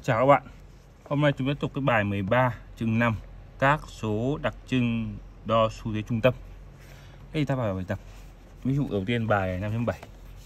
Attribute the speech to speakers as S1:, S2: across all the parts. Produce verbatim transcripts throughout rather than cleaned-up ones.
S1: Chào các bạn. Hôm nay chúng tiếp tục cái bài mười ba chương năm các số đặc trưng đo xu thế trung tâm. Đây ta vào bài tập. Ví dụ đầu tiên bài năm chấm bảy.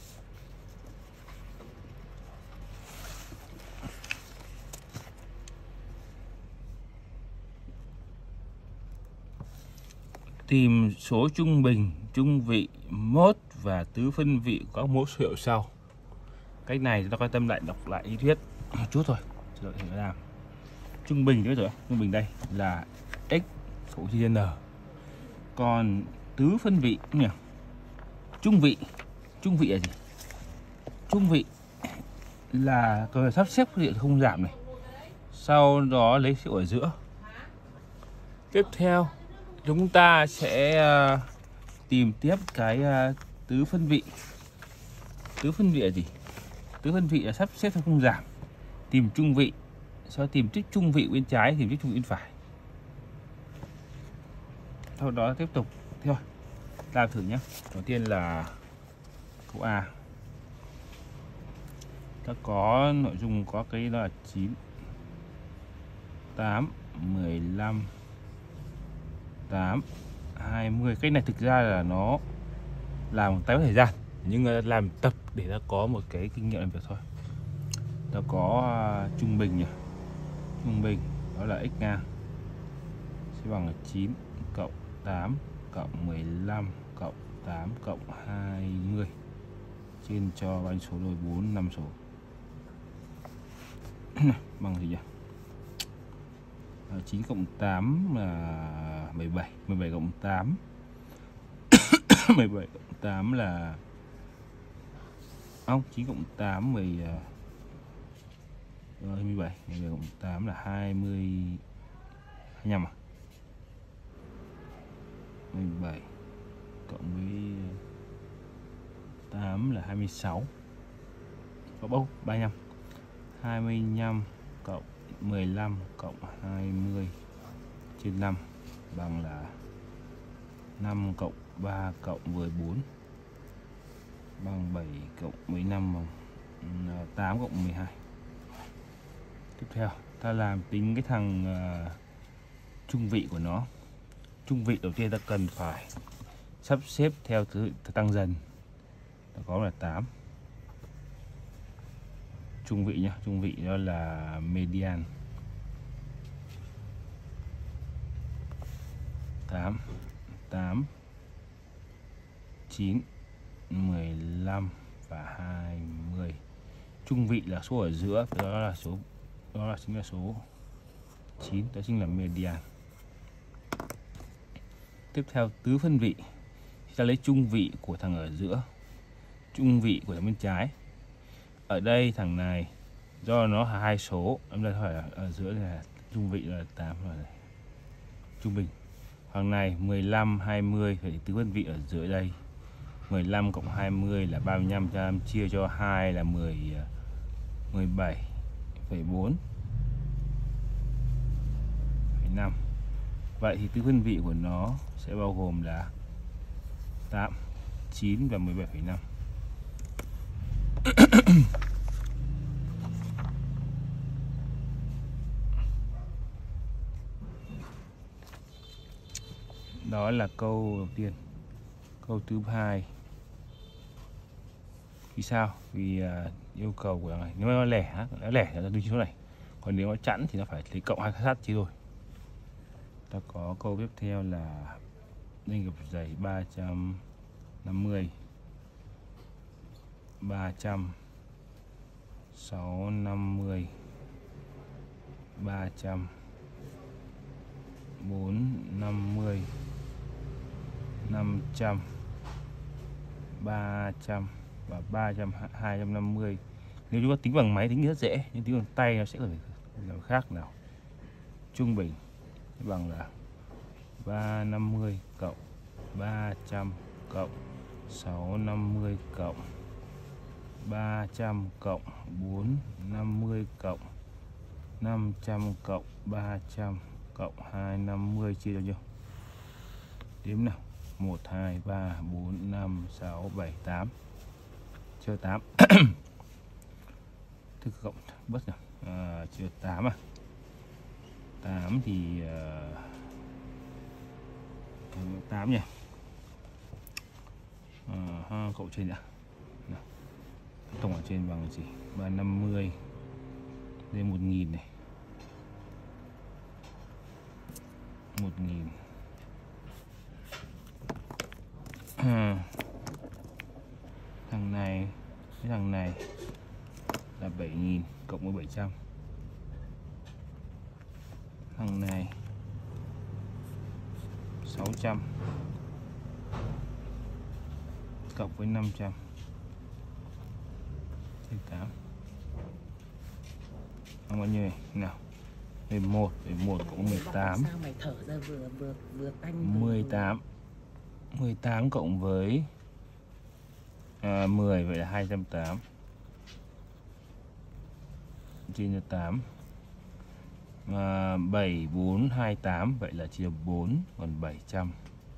S1: Tìm số trung bình, trung vị, mốt và tứ phân vị của các mẫu số hiệu sau. Cách này chúng ta quan tâm lại đọc lại lý thuyết một chút thôi. Rồi thì làm trung bình thế rồi, trung bình đây là x cộng chia n. Còn tứ phân vị nhỉ? Trung vị, trung vị là gì? Trung vị là có sắp xếp phương diện không giảm này. Sau đó lấy số ở giữa. Tiếp theo chúng ta sẽ uh, tìm tiếp cái uh, tứ phân vị. Tứ phân vị là gì? Tứ phân vị là sắp xếp theo không giảm. Tìm trung vị, sau tìm tích trung vị bên trái, tìm tích trung vị bên phải. Sau đó tiếp tục thôi. Làm thử nhé. Đầu tiên là câu A. Ta có nội dung có cái đó là chín, tám, mười lăm, tám, hai mươi. Cái này thực ra là nó làm một tái thời gian, nhưng làm tập để ta có một cái kinh nghiệm làm việc thôi. Ta có uh, trung bình nhỉ. Trung bình đó là x ngang sẽ bằng là chín cộng tám cộng mười lăm cộng tám cộng hai mươi trên cho bao nhiêu số rồi? bốn, năm số. Bằng gì nhỉ? chín cộng tám là mười bảy, mười bảy cộng tám mười bảy cộng tám là không, chín cộng tám mười rồi mười bảy, mười bảy cộng tám là hai mươi, hai mươi lăm à? mười bảy cộng với tám là hai mươi sáu. Có bao ba mươi lăm. hai mươi lăm cộng mười lăm cộng hai mươi trên năm bằng là năm cộng ba cộng mười bốn bằng bảy cộng mười lăm bằng tám cộng mười hai. Tiếp theo ta làm tính cái thằng uh, trung vị của nó. Trung vị đầu tiên ta cần phải sắp xếp theo thứ tăng dần. Ta có là tám. Trung vị nhá, trung vị đó là median. tám, tám, chín, mười lăm và hai mươi. Trung vị là số ở giữa, đó là số đó là chính là số chín, đó chính là median. Tiếp theo tứ phân vị, ta lấy trung vị của thằng ở giữa, trung vị của thằng bên trái. Ở đây thằng này do nó là hai số, em đây phải ở giữa là trung vị là tám rồi này. Trung bình. Thằng này mười lăm, hai mươi thì tứ phân vị ở dưới đây. mười lăm cộng hai mươi là ba mươi lăm, trăm chia cho hai là mười, mười bảy phẩy bốn phẩy năm. Vậy thì tứ phân vị của nó sẽ bao gồm là tám, chín và mười bảy phẩy năm. Đó là câu đầu tiên. Câu thứ hai. Vì sao? Vì uh, yêu cầu của này, nếu mà nó lẻ, nó lẻ thì nó đi số này. Còn nếu nó chẵn thì nó phải lấy cộng hai sát chứ rồi. Ta có câu tiếp theo là nên gặp dày ba trăm năm mươi, ba trăm, sáu trăm năm mươi, ba trăm, bốn trăm năm mươi, năm trăm, ba trăm và ba trăm, hai trăm năm mươi. Nếu chúng ta tính bằng máy tính rất dễ, nhưng tính bằng tay nó sẽ là khác nào. Trung bình bằng là ba trăm năm mươi cộng ba trăm cộng sáu trăm năm mươi cộng ba trăm cộng bốn trăm năm mươi cộng năm trăm cộng ba trăm cộng hai trăm năm mươi chia cho nhiêu? Đếm nào. một, hai, ba, bốn, năm, sáu, bảy, tám. Chơi tám. Thức cộng bớt nào. à, chia tám à. tám thì uh, tám nhỉ. À, ha, cậu trên ạ. Tổng ở trên bằng gì? ba trăm năm mươi lên một nghìn này. một nghìn. À, thằng này cái thằng này là bảy nghìn cộng với bảy trăm. Thằng này sáu trăm cộng với năm trăm trên tám. Bao nhiêu này? Nào. mười một, mười một cộng mười tám.
S2: Sao mày thở ra vừa vừa vừa tanh
S1: mười tám. mười tám cộng với à, mười, vậy là hai trăm tám. Chia cho tám. À, bảy, bốn, hai, tám, vậy là chia bốn, còn bảy trăm.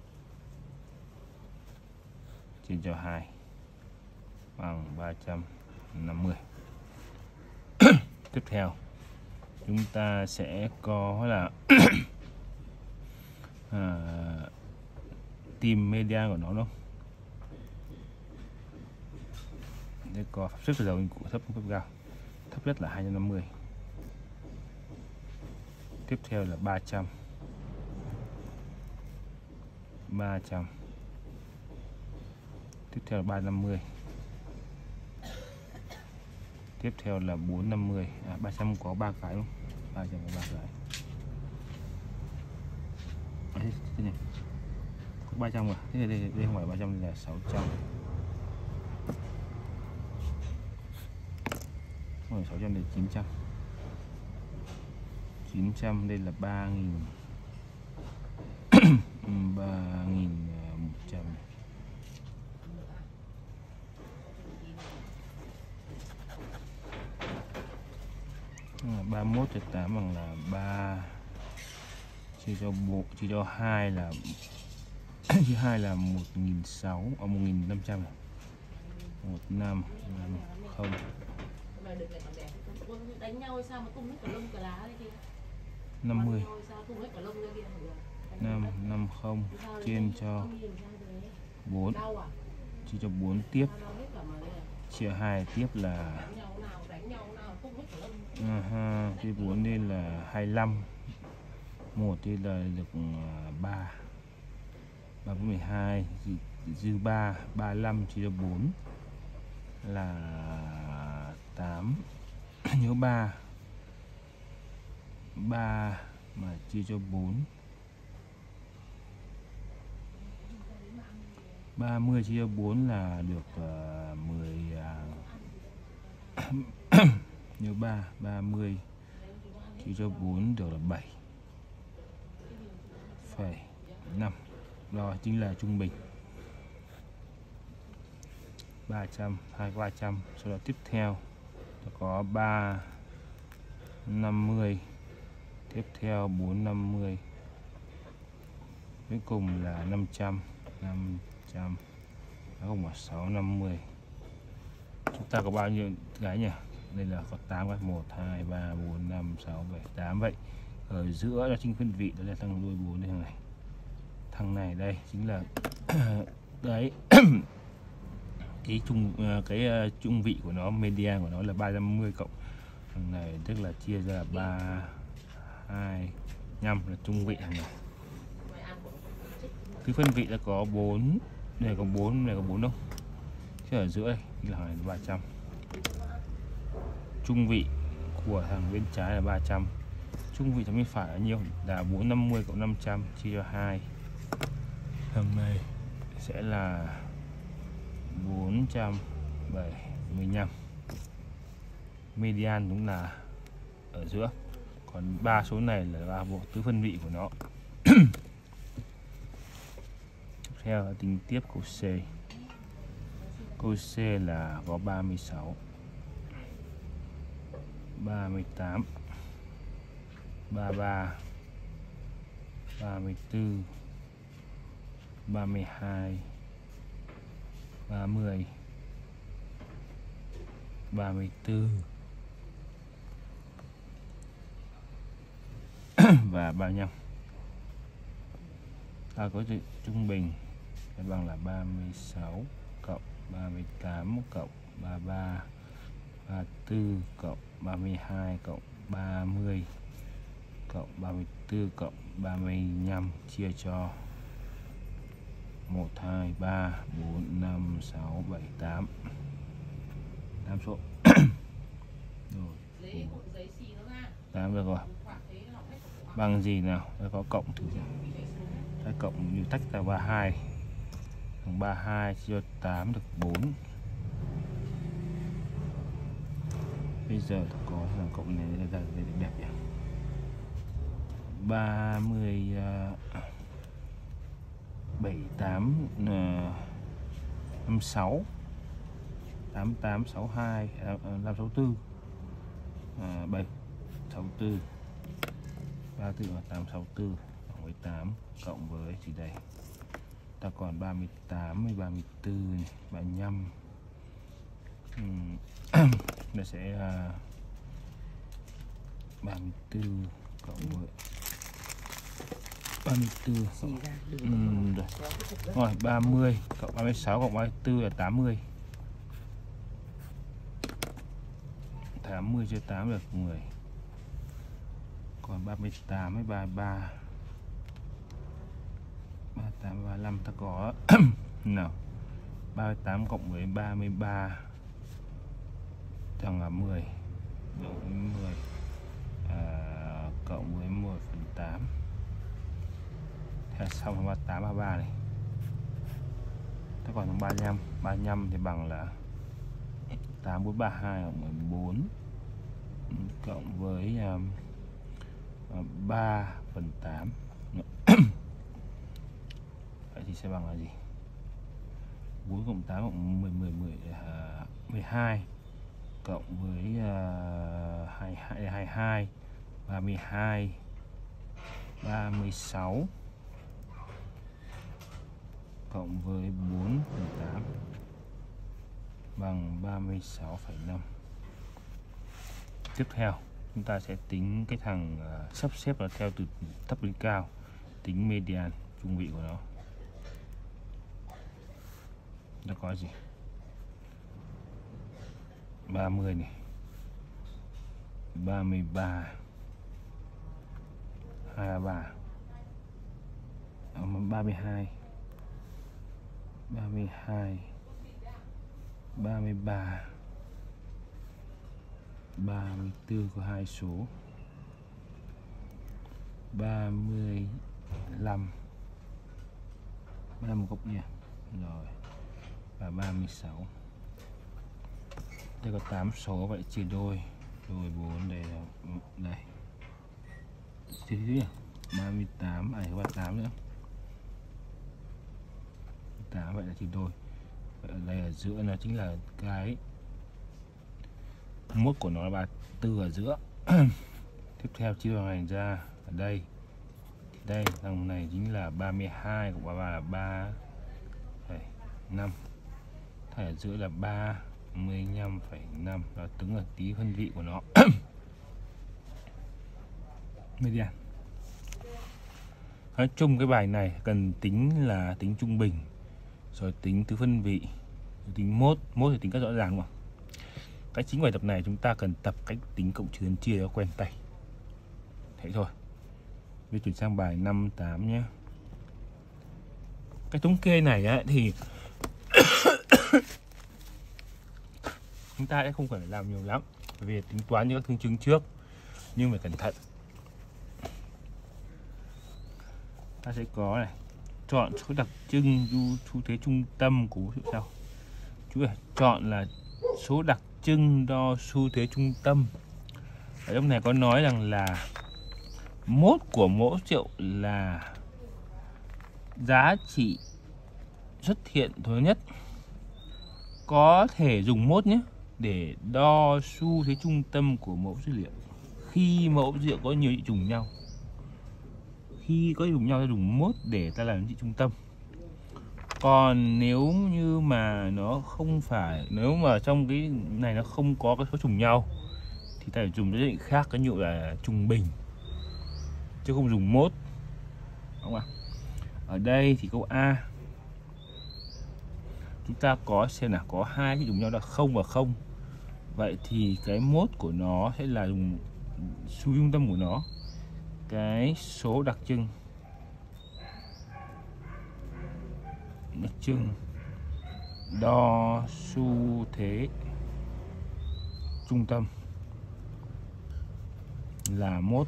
S1: Chia cho hai bằng ba trăm năm mươi. Tiếp theo chúng ta sẽ có là à, tìm median của nó đâu. Đây có pháp sức dầu của thấp cấp cao. Thấp nhất là hai trăm năm mươi. Tiếp theo là ba trăm. ba trăm. Tiếp theo là ba trăm năm mươi. Tiếp theo là bốn trăm năm mươi. À, ba trăm có ba cái đúng không? ba trăm có ba cái. À, thế này. Có ba trăm à? Thế này, đây, đây không phải ba trăm, là sáu trăm. Rồi sáu trăm là chín trăm. chín trăm đây là ba nghìn. ba nghìn một trăm. ba mươi mốt trừ tám bằng là ba, chia cho bộ chia cho hai là chia hai là một nghìn sáu trăm, ở một nghìn năm trăm này. một năm năm không.
S2: đánh nhau sao mà tung hết cả lông cả lá đây kia.
S1: năm mươi. năm năm không trên cho bốn. Chia cho bốn tiếp. Chia hai tiếp là à, chia bốn nên là hai mươi lăm. một thì là được ba. ba với mười hai dư ba, ba mươi lăm chia cho bốn là tám. Nhớ ba. ba mà chia cho bốn. ba mươi chia cho bốn là được uh, mười uh... nhớ ba, ba mươi chia cho bốn được là bảy phẩy năm. Đó chính là trung bình. ba trăm, hai ba trăm. Sau đó tiếp theo có ba năm mươi. Tiếp theo bốn năm mươi. Cuối cùng là năm trăm. năm trăm. Đó không là sáu năm mươi. Chúng ta có bao nhiêu cái nhỉ? Đây là có tám cái. một, hai, ba, bốn, năm, sáu, bảy, tám. Vậy ở giữa là chính phân vị, đó là thằng đuôi bốn đây, thằng này. Thằng này đây chính là đấy cái trung cái trung vị của nó, median của nó là ba trăm năm mươi cộng thằng này, tức là chia ra ba, hai, năm là trung vị thằng này. Cái phân vị đã có bốn, này có bốn, này có bốn đâu. Chứ ở giữa đây là này là ba trăm. Trung vị của thằng bên trái là ba trăm. Trung vị thằng bên phải là nhiêu? Là bốn trăm năm mươi cộng năm trăm chia cho hai. Thằng này sẽ là bốn trăm bảy mươi lăm. Median đúng là ở giữa. Còn ba số này là ba bộ tứ phân vị của nó. Tiếp theo là tính tiếp câu C. Câu C là có ba mươi sáu, ba mươi tám, ba mươi ba, ba mươi tư, ba mươi hai, ba mươi, ba mươi tư, và ba mươi lăm. Ta có chữ trung bình sẽ bằng là ba mươi sáu cộng ba mươi tám cộng ba mươi ba, ba mươi tư cộng ba mươi hai cộng ba mươi cộng ba mươi tư cộng ba mươi lăm chia cho một, hai, ba, bốn, năm, sáu, bảy, tám. tám số. Rồi. tám được rồi. Bằng gì nào? Đây có cộng thử xem. Đây cộng như tách ra ba mươi hai. Bằng ba mươi hai chia tám được bốn. Bây giờ có thằng cộng này ra để đẹp nhỉ. ba mươi bảy, tám, năm mươi sáu, tám, tám, sáu mươi hai, năm, sáu mươi tư, bảy, sáu mươi tư, ba mươi tư là tám, sáu mươi tư cộng với tám cộng với gì đây? Ta còn ba mươi tám, ba mươi tư, này, ba mươi lăm. Uhm. Nó sẽ uh, ba mươi tư cộng với ba mươi tư cộng, uhm, rồi. Rồi ba mươi cộng ba mươi sáu cộng ba mươi tư là tám mươi. tám mươi chia tám được mười. Còn ba mươi tám với ba mươi ba, ba mươi tám, ba mươi lăm ta có nào ba mươi tám cộng với ba mươi ba chẳng là mười, mười à, cộng với một phần tám. Thế xong ba mươi tám, ba mươi ba này. Ta còn ba mươi lăm, ba mươi lăm thì bằng là tám, bốn, ba mươi hai cộng mười bốn cộng với uh, ba phần tám. Vậy thì sẽ bằng là gì? bốn cộng tám cộng mười, mười, mười, uh, mười hai cộng với uh, hai mươi hai, ba mươi hai, ba mươi sáu cộng với bốn phần tám bằng ba mươi sáu phẩy năm. Tiếp theo chúng ta sẽ tính cái thằng uh, sắp xếp là theo từ thấp đến cao, tính median trung vị của nó. Nó có gì? ba mươi này, ba mươi ba, hai mươi ba, ba mươi hai, ba mươi hai, ba mươi ba, ba mươi tư có hai số, ba mươi lăm, ba mươi cộng nhỉ, rồi, và ba mươi sáu. Đây có tám số, vậy chia đôi, rồi bốn đây là đây. Chia thứ ba mươi tám, à ba mươi tám nữa. tám vậy là chia đôi. Vậy ở đây ở giữa nó chính là cái mốt của nó là ba mươi tư ở giữa. Tiếp theo chia bằng này ra ở đây. Thì đây thằng này chính là ba mươi hai cộng ba mươi ba là ba phẩy năm. Thằng ở giữa là ba mươi lăm phẩy năm, là tính là tí phân vị của nó. Median. Nói chung cái bài này cần tính là tính trung bình, rồi tính tứ phân vị, rồi tính mốt, mốt thì tính cách rõ ràng mà. Cái chính bài tập này chúng ta cần tập cách tính cộng trừ nhân chia cho quen tay. Thế thôi. Bây giờ chuyển sang bài năm tám nhé. Cái thống kê này á, thì chúng ta sẽ không cần phải làm nhiều lắm, bởi vì tính toán những các phương chứng trước, nhưng phải cẩn thận. Ta sẽ có này, chọn số đặc trưng du xu thế trung tâm của mẫu hiệu sau. Chú ơi, chọn là số đặc trưng đo xu thế trung tâm. Ở trong này có nói rằng là mốt của mẫu triệu là giá trị xuất hiện thứ nhất, có thể dùng mốt nhé để đo xu thế trung tâm của mẫu dữ liệu khi mẫu dữ liệu có nhiều trị trùng nhau. Khi có trùng nhau ta dùng mốt để ta làm trị trung tâm. Còn nếu như mà nó không phải, nếu mà trong cái này nó không có cái số trùng nhau thì ta phải dùng cái định khác, cái dụ là trung bình. chứ không dùng mốt, đúng không ạ? Ở đây thì câu A chúng ta có xem là có hai cái dùng nhau là không và không. Vậy thì cái mốt của nó sẽ là dùng số trung tâm của nó, cái số đặc trưng đặc trưng đo xu thế trung tâm là mốt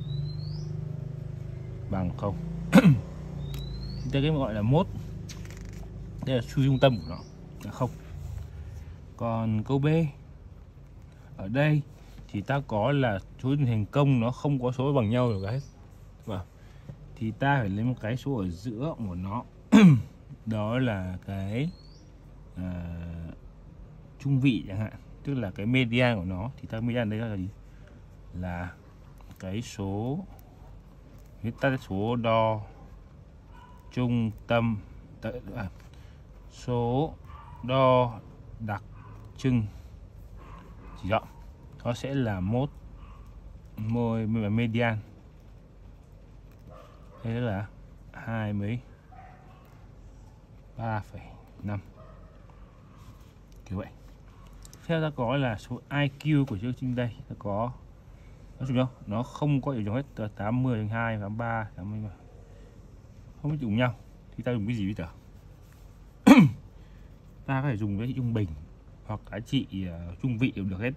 S1: bằng không. Chúng ta cái gọi là mốt, đây là xu trung tâm của nó là không. Còn câu B, ở đây thì ta có là số thành công nó không có số bằng nhau được hết, và thì ta phải lấy một cái số ở giữa của nó. Đó là cái à, trung vị chẳng hạn, tức là cái median của nó. Thì ta median đấy là gì? Là cái số viết tắt số đo trung tâm, à, số đo đặc trưng chỉ rộng, nó sẽ là mốt môi median. Đây là hai mấy ba phẩy năm kiểu vậy. Theo ta có là số i kiu của chương trình đây, ta có nó chung nhau, nó không có yếu hết, từ tám mươi đến hai, tám mươi ba, tám mươi ba không biết dùng nhau. Thì ta dùng cái gì bây giờ? Ta có thể dùng cái trung bình hoặc giá trị uh, trung vị đều được hết.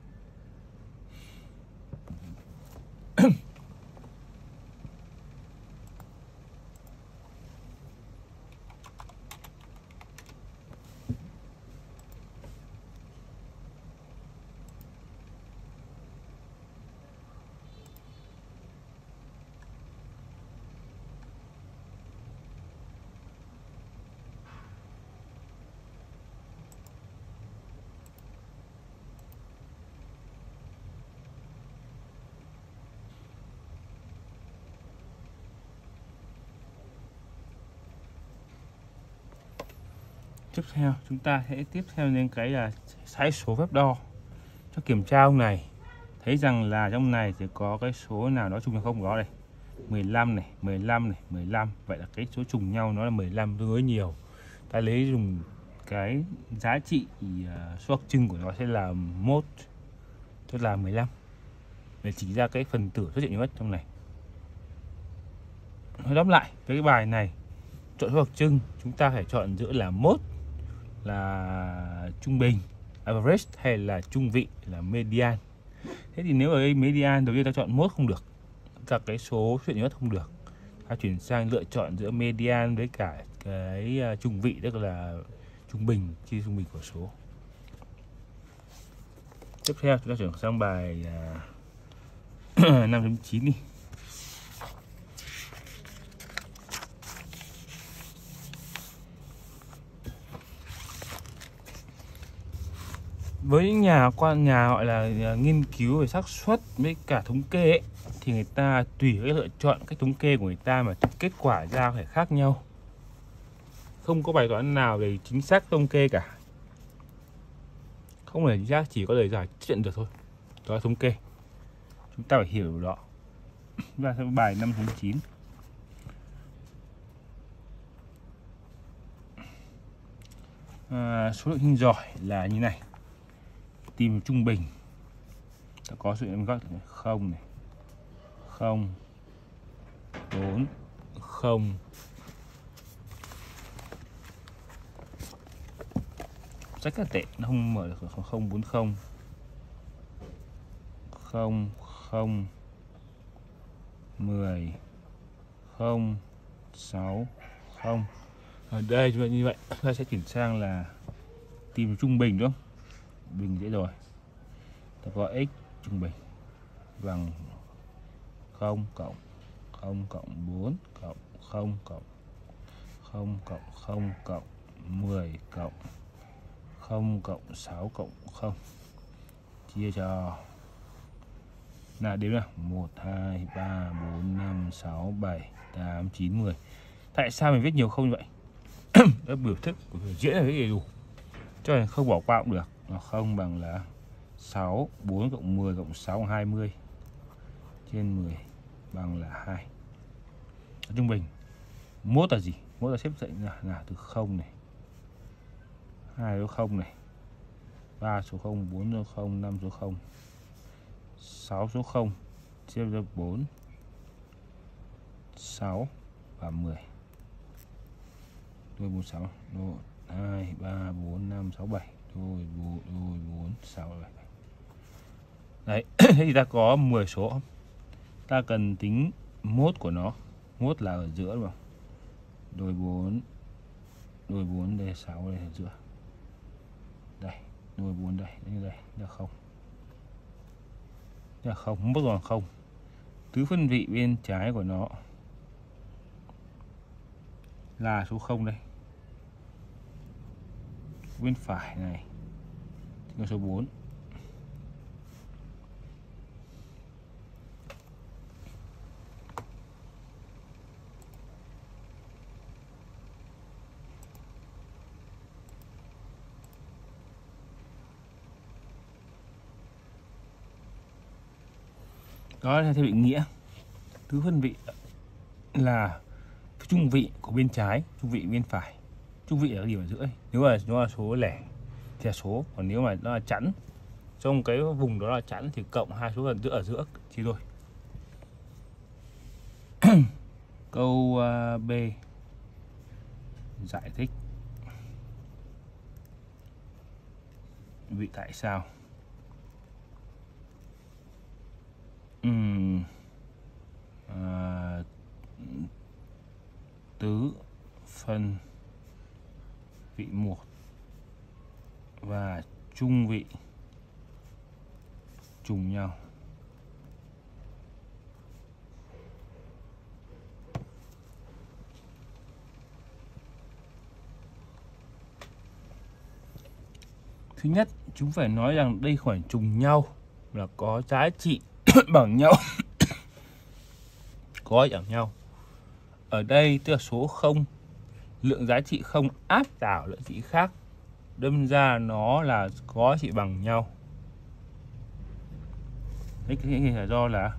S1: Tiếp theo chúng ta sẽ tiếp theo đến cái là sai số phép đo cho kiểm tra ông này. Thấy rằng là trong này thì có cái số nào đó trùng hay không có đây. mười lăm này, mười lăm này, mười lăm. Vậy là cái số trùng nhau nó là mười lăm, tương đối nhiều. Ta lấy dùng cái giá trị uh, số đặc trưng của nó sẽ là mốt, tức là mười lăm, để chỉ ra cái phần tử xuất hiện nhiều nhất trong này. Nói tóm lại cái bài này, chọn số đặc trưng chúng ta phải chọn giữa là mốt là trung bình average hay là trung vị là median. Thế thì nếu ở đây median, đầu tiên ta chọn mốt không được, các cái số xuất hiện nhiều nhất không được, ta chuyển sang lựa chọn giữa median với cả cái trung vị, tức là trung bình chia trung bình của số. Tiếp theo chúng ta chuyển sang bài năm chấm chín đi. Với những nhà quan nhà gọi là nghiên cứu về xác suất với cả thống kê ấy, thì người ta tùy cái lựa chọn cách thống kê của người ta mà kết quả ra có thể khác nhau. Không có bài toán nào để chính xác thống kê cả. Không phải chính xác, chỉ có lời giải chấp nhận được thôi. Đó là thống kê. Chúng ta phải hiểu đó. Và theo bài năm chấm chín. À, số lượng sinh giỏi là như này. Tìm trung bình. Ta có số lượng góc không này, không, bốn, không. Rất là tệ, nó không mở được không, bốn, không, không, không, mười, không, sáu, không. Ở đây chúng ta như vậy, chúng ta sẽ chuyển sang là tìm trung bình đúng không? Bình dễ rồi. Ta có x trung bình bằng không cộng không cộng bốn cộng không cộng không cộng không cộng mười cộng không cộng sáu cộng không, chia cho là đếm nào một, hai, ba, bốn, năm, sáu, bảy, tám, chín, mười. Tại sao mình viết nhiều không như vậy? Đó biểu thức của diễn là cái đầy đủ, cho nên không bỏ qua cũng được. Nó không bằng là sáu, bốn cộng mười cộng sáu bằng hai mươi, trên mười bằng là hai. trung bình. Mốt là gì? Mốt là xếp dậy là, là từ không này, hai số không này, ba số không, bốn số không, năm số không, sáu số không, chia cho bốn, sáu và mười. Đôi bốn sáu, đôi hai, ba, bốn, năm, sáu, bảy, đôi bốn, đôi bốn, sáu, bảy. Đấy, thế thì ta có mười số. Ta cần tính mốt của nó. Mốt là ở giữa đúng không? Đôi bốn, đôi bốn đây, sáu đây ở giữa. Đây, đôi bốn đây, đây, đây là không. Đây là không, mốt còn không. Tứ phân vị bên trái của nó là số không đây. Bên phải này là số bốn. Đó là theo định nghĩa. Tứ phân vị là trung vị của bên trái, trung vị bên phải. Trung vị là điểm ở giữa. Nếu mà nó là số lẻ thì là số, còn nếu mà nó là chẵn, trong cái vùng đó là chẵn thì cộng hai số gần giữa ở giữa thì thôi. Câu uh, B giải thích vị tại sao. Uhm, à, tứ phân vị một và trung vị trùng nhau. Thứ nhất, chúng phải nói rằng đây không phải trùng nhau, là có giá trị bằng nhau. Có bằng nhau. Ở đây tức là số không, lượng giá trị không áp đảo lượng giá trị khác, đâm ra nó là có giá trị bằng nhau. Đấy, cái này là do là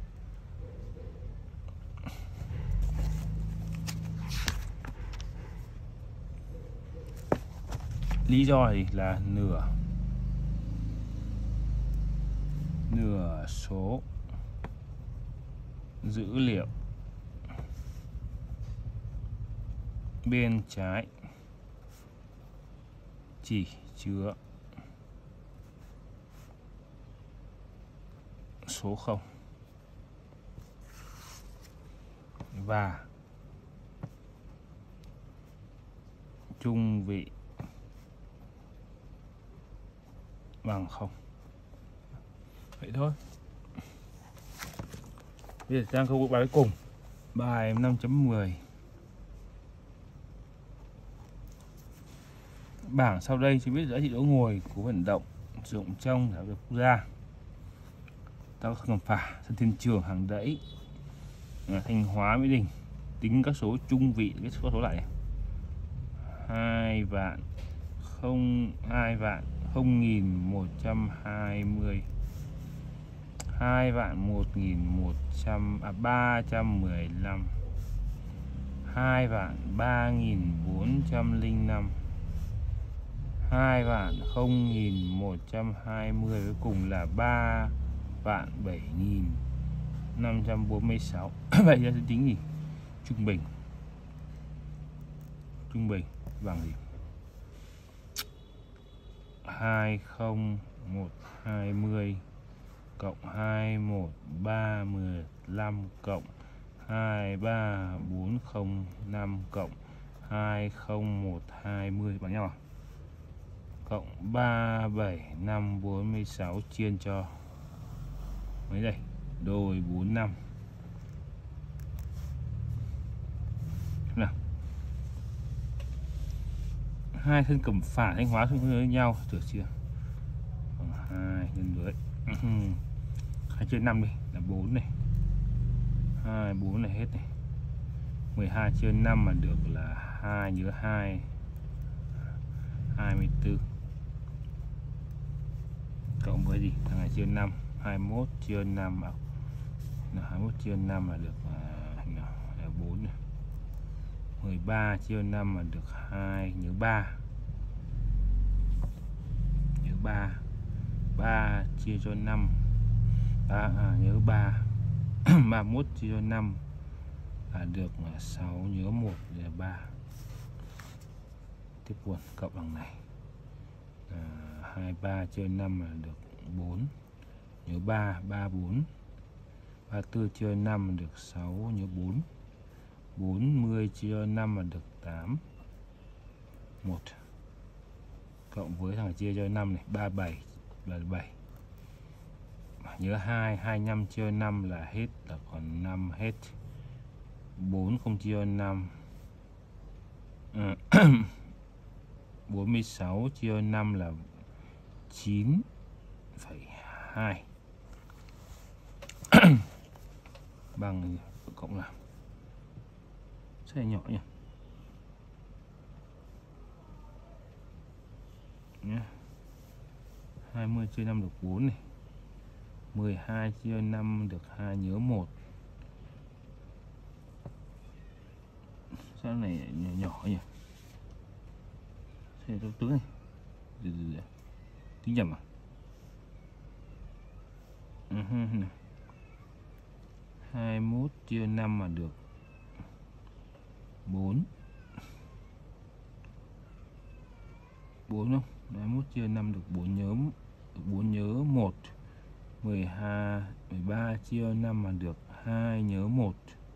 S1: lý do thì là nửa nửa số dữ liệu bên trái chỉ chứa số không và trung vị bằng không. Vậy thôi. Bây giờ sang câu bài cuối cùng, bài năm chấm mười. Bảng sau đây cho biết giá trị chỗ ngồi của vận động sử dụng trong giáo dục quốc gia. Ta có Cẩm Phả, Sân Thiên Trường, Hàng Đẫy, Thanh Hóa, Mỹ Đình. Tính các số trung vị, cái số số lại hai vạn không hai vạn không nghìn một trăm hai mươi, hai vạn một nghìn một trăm à ba trăm mười lăm, hai vạn ba nghìn bốn trăm linh năm, hai vạn không nghìn một trăm hai mươi, cuối cùng là ba vạn bảy nghìn năm trăm bốn mươi sáu. Vậy ra tính gì? Trung bình. Trung bình bằng gì? hai không một hai mươi cộng hai một ba mười lăm cộng hai ba bốn không năm cộng hai không một hai mươi bằng nhau à? Cộng ba bảy năm bốn mươi sáu chia cho mấy đây? Đôi bốn năm. Nào. Hai thân Cẩm Phả, Thanh Hóa xung với nhau được chưa? Bằng hai nhân với hai chia năm đi là bốn này. hai bốn này hết này. mười hai chia năm mà được là hai nhớ hai hai mươi tư. Cộng với gì? Thằng này chia năm, hai mươi mốt chia năm là hai mươi mốt chia năm là được là bốn này. mười ba chia năm là được hai, nhớ ba. Nhớ ba. ba chia cho năm. ba à, nhớ ba. ba mươi mốt chia cho năm là được là sáu, nhớ một là ba. Tiếp buồn cộng bằng này. À, hai mươi ba chia năm là được bốn, nhớ ba, ba bốn. ba mươi tư chia năm là được sáu, nhớ bốn. bốn mươi chia năm là được tám, một. Cộng với thằng chia cho năm này, ba mươi bảy là bảy. Nhớ hai, hai mươi lăm chia năm là hết, là còn năm hết. bốn không chia năm. À, bốn mươi sáu chia năm là chín phẩy hai. Bằng cộng là sẽ nhỏ nhỉ. Nhé. hai mươi chia năm được bốn này. mười hai chia năm được hai, nhớ một. Sao này nhỏ, nhỏ nhỉ? Thế tôi tướng này. Tính nhầm à? Uh-huh. hai mươi mốt chia năm mà được bốn. bốn không? hai mươi mốt chia năm được bốn, nhớ bốn, nhớ một. mười hai, mười ba chia năm mà được hai, nhớ một.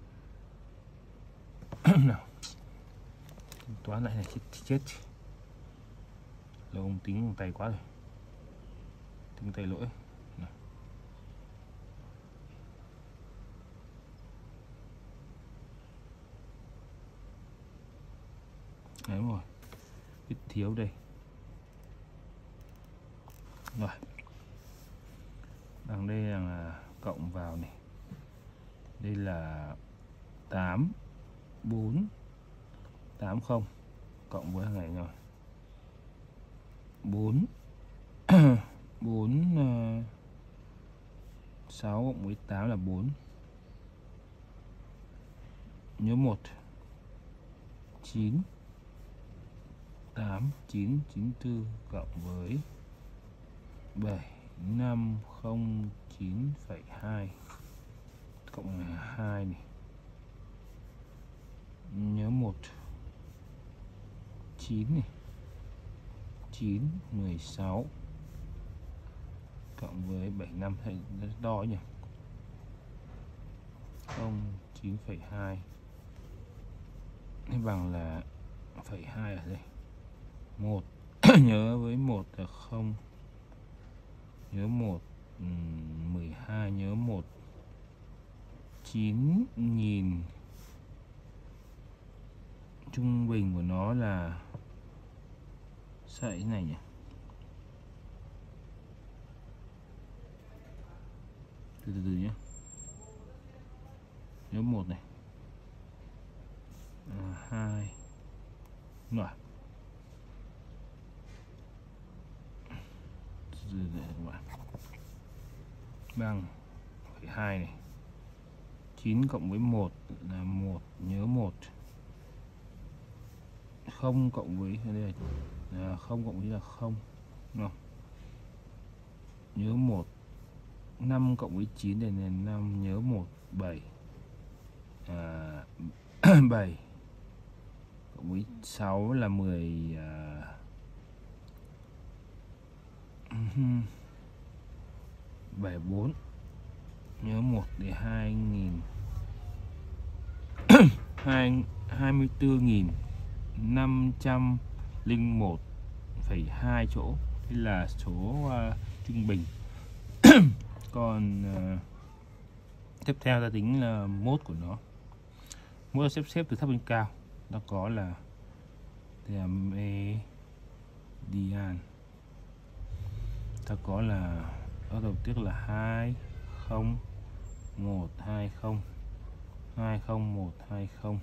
S1: Nào. Tính toán lại này chết chết. Lâu ông tính bằng tay quá rồi. Tính tay lỗi. Nào. Đấy rồi. Ít thiếu đây. Rồi. Bằng đây là cộng vào này. Đây là tám, bốn, tám không. Cộng với này rồi. bốn, bốn, sáu cộng với tám là bốn. Nhớ một. chín, tám, chín, chín mươi tư cộng với bảy, năm không chín phẩy hai cộng là hai này. Nhớ một. chín này. chín, mười sáu cộng với bảy mươi lăm, hay đo nhỉ. không, chín phẩy hai. Thế bằng là phẩy hai ở đây. một. Nhớ với một là không. Nhớ một. mười hai nhớ một. chín nghìn. Trung bình của nó là sợi này nhỉ. Từ từ, từ nhé. Nhớ một này. À, hai. Rồi. Từ từ các bạn. Bằng phẩy hai này. chín cộng với một là một, nhớ một. không cộng với đây là không cộng với là không. Đúng không? Nhớ một. năm cộng với chín đây là năm, nhớ một, bảy. À, bảy cộng với sáu là mười. À, bảy mươi bốn. Nhớ một để hai nghìn. hai mươi tư nghìn năm trăm lẻ một phẩy hai chỗ. Đây là số uh, trung bình. Còn uh, tiếp theo ta tính là mốt của nó. Mốt xếp xếp từ thấp đến cao. Nó có là median. Ta có là ở đầu tiên là hai không một hai không. hai không một hai không.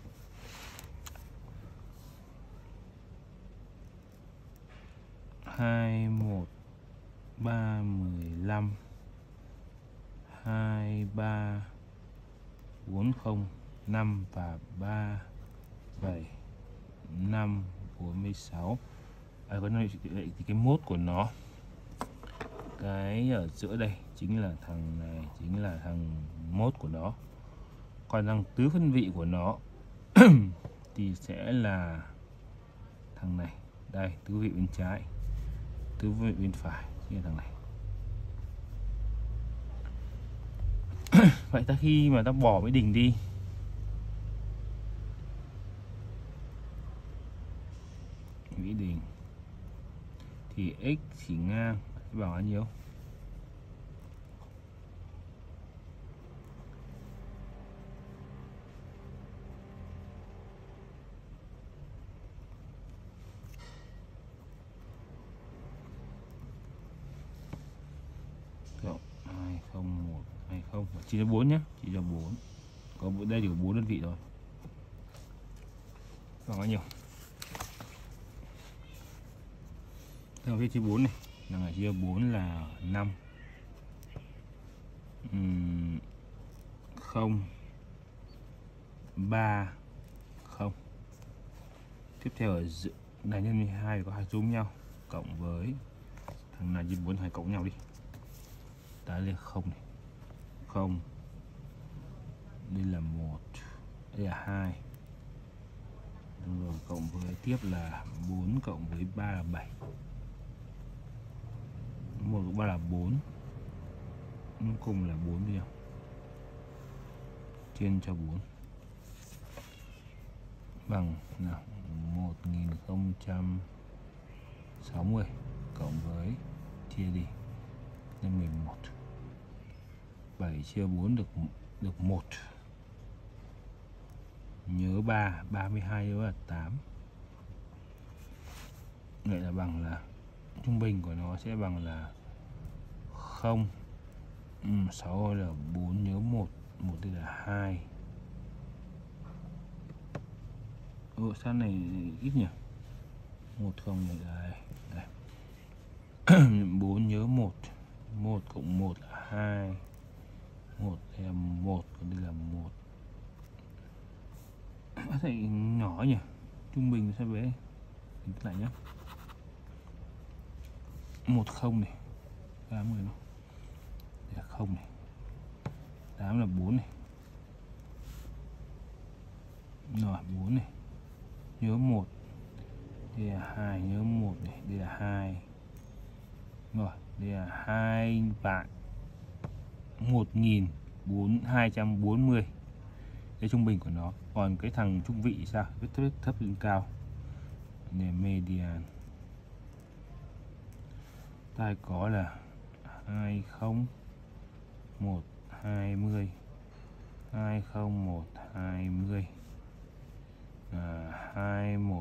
S1: hai một ba mười lăm. hai ba bốn không năm và ba, bảy, năm, bốn mươi sáu. À, cái này thì cái mốt của nó, cái ở giữa đây chính là thằng này, chính là thằng mốt của nó. Còn thằng tứ phân vị của nó thì sẽ là thằng này. Đây, tứ vị bên trái, tứ vị bên phải, chính là thằng này. Vậy ta khi mà ta bỏ Mỹ Đình đi, Mỹ Đình thì x chỉ ngang sẽ bằng bao nhiêu? Cộng hai không một hai không, chỉ là bốn nhé, chỉ là bốn. Có đây chỉ có bốn đơn vị thôi. Bằng bao nhiêu? Theo viết chia bốn này, là ở chia bốn là năm. Uhm, không ba không. Tiếp theo ở giữa này nhân với hai có hai giống nhau, cộng với thằng này chia bốn hai cộng nhau đi. Ta lên không này. Không. Đây là một, đây là hai. Rồi cộng với tiếp là bốn cộng với ba là bảy. một cộng ba là bốn. Cùng là bốn đi không? Trên cho bốn. Bằng nào một nghìn không trăm sáu mươi cộng với chia đi nhân mười một. bảy chia bốn được được một. Nhớ ba, ba mươi hai nữa là tám. Vậy là bằng là trung bình của nó sẽ bằng là không. Ừ, sáu là bốn, nhớ một, một đây là hai. Ồ, sao này ít nhỉ? một không này đây. Đây. bốn nhớ một. một cộng một là hai. một đây là một, còn đây là một. Bác thầy nhỏ nhỉ? Trung bình sao bé? Tính lại nhé. một không này. tám người nó. Đây là không này. tám là bốn này. Rồi bốn này. Nhớ một. Đây là hai, nhớ một này, đây là hai. Rồi, đây là hai vạn một nghìn hai trăm bốn mươi. Đây trung bình của nó. Còn cái thằng trung vị sao? Viết thấp, thấp lên cao. Này median. Ta có là hai không một hai mươi, hai không một hai mươi, à, hai một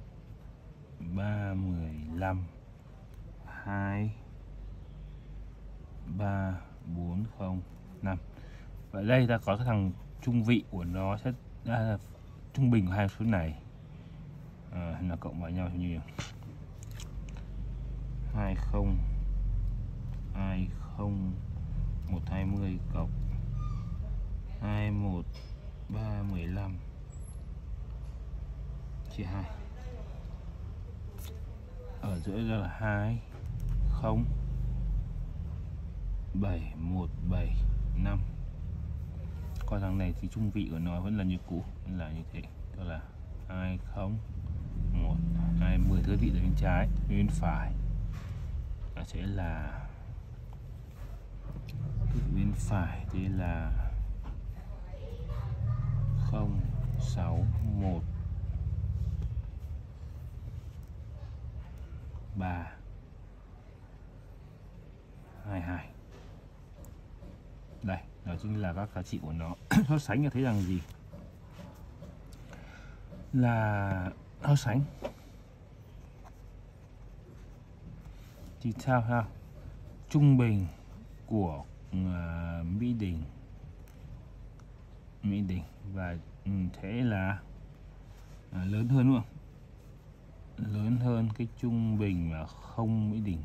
S1: ba mười lăm, hai ba bốn không năm. Vậy đây ta có cái thằng trung vị của nó sẽ là trung bình của hai số này, à, là cộng vào nhau như hai không hai không một hai mươi cộng hai một ba mười lăm chia hai. Ở giữa là hai không bảy một bảy năm. Còn thằng này thì trung vị của nó vẫn là như cũ, vẫn là như thế, đó là hai không một hai mươi. Thứ vị ở bên trái, bên phải nó sẽ là bên phải thì là không sáu một ba hai hai. Đây, đó chính là các giá trị của nó. So sánh cho thấy rằng gì? Là so sánh thì sao sao? Trung bình của uh, Mỹ Đình Mỹ Đình và um, thế là uh, lớn hơn đúng không? Lớn hơn cái trung bình mà không Mỹ Đình.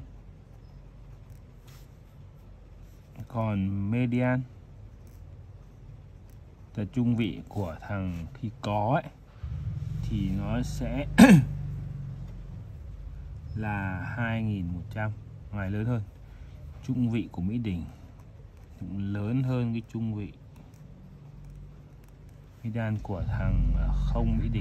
S1: Còn median Là trung vị của thằng khi có ấy thì nó sẽ là hai nghìn một trăm, ngoài lớn hơn. Trung vị của Mỹ Đình cũng lớn hơn cái trung vị Midan của thằng không Mỹ Đình.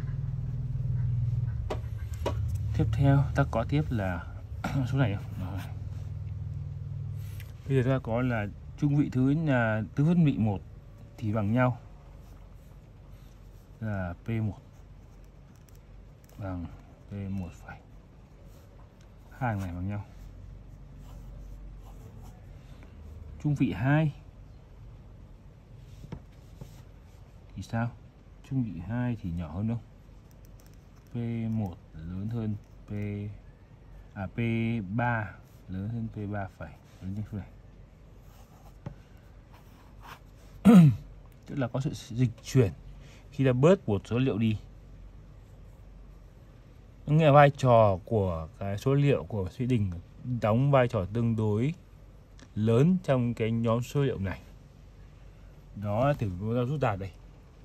S1: Tiếp theo ta có tiếp là số này không? Rồi. Bây giờ ta có là trung vị thứ là tứ phân vị một thì bằng nhau là P một bằng P một phẩy hai này bằng nhau. Trung vị hai thì sao? Trung vị hai thì nhỏ hơn không? P một lớn hơn P à P ba lớn hơn P ba phẩy lớn như vậy. Tức là có sự dịch chuyển khi ta bớt một số liệu đi. Nghĩa là vai trò của cái số liệu của suy đình đóng vai trò tương đối lớn trong cái nhóm số liệu này. Đó là từ chúng ta rút đạt đây.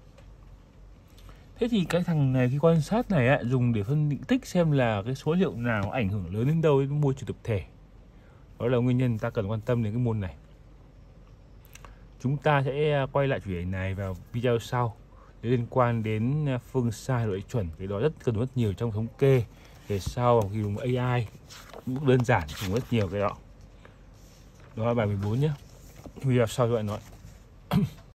S1: Thế thì cái thằng này, cái quan sát này á, dùng để phân tích xem là cái số liệu nào ảnh hưởng lớn đến đâu đến môi trường tập thể. Đó là nguyên nhân ta cần quan tâm đến cái môn này. Chúng ta sẽ quay lại chủ đề này vào video sau để liên quan đến phương sai độ chuẩn. Cái đó rất cần rất nhiều trong thống kê. Về sau khi dùng a i cũng đơn giản, dùng rất nhiều cái đó. Đó là bài mười bốn nhé. Video sau các bạn nói.